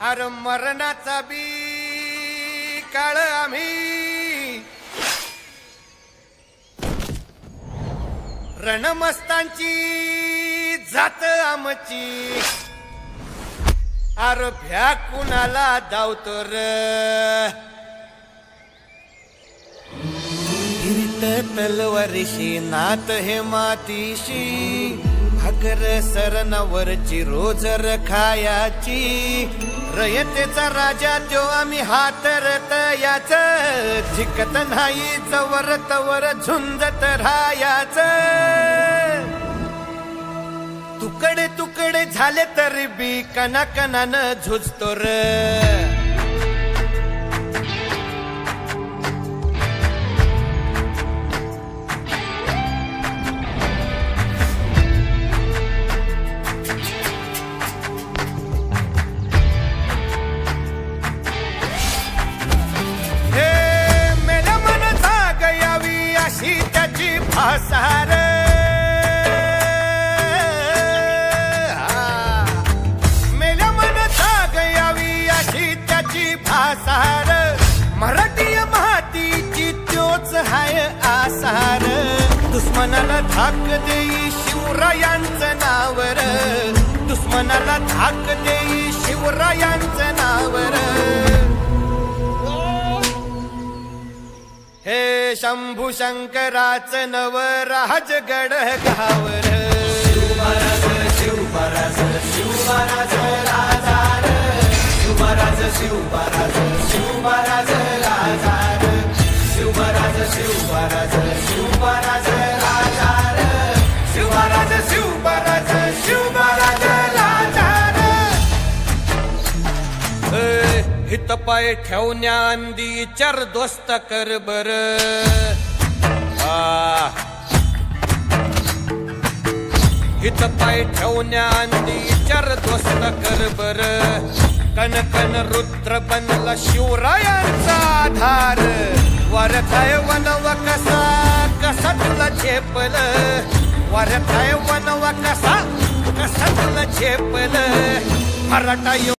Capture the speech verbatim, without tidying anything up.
अरे मरणाचा बी काळ आम्ही रणमस्तांची जात आमची। अरे भ्या कुणाला धावतो र हिरीत तलवारीशी नात हे मातीशी भाकर सरणावरची रोजर खायाची। रयतेचा राजा त्यो आम्ही हातरत याच जिकत नाही जवर तवर झुंजत राहायाच। तुकडे तुकडे झाले तरी बी कना कनानं झुजतो र भासार मेल्या मन जाग यावी अशी त्याची भासार। मराठी मातीची त्योच हाय आसार। दुश्मनाला धाक देई शिवरायांचं नावर दुश्मनाला धाक देई शिवरायांचं नावर। हे शंभू शंकराचं नव राजगड गावर। शिवमहाराज शिवमहाराज शिवमहाराज राजार शिवमहाराज शिवमहाराज शिवमहाराज राजार शिवमहाराज शिवमहाराज शिवमहाराज राजार शिवमहाराज शिवमहाराज शिवमहाराज राजार। हित पाय ठेवण्या अंदी चार दोस्त कर बर। हित पाय ठेवण्या अंदी चार दोस्त कर बर। कन कन रुद्र बनला शिवरायांचा आधार। वारथाय वनव कसा कसा तुला झेपल वारथाय वनव कसा कसा तुला झेपल। मराठा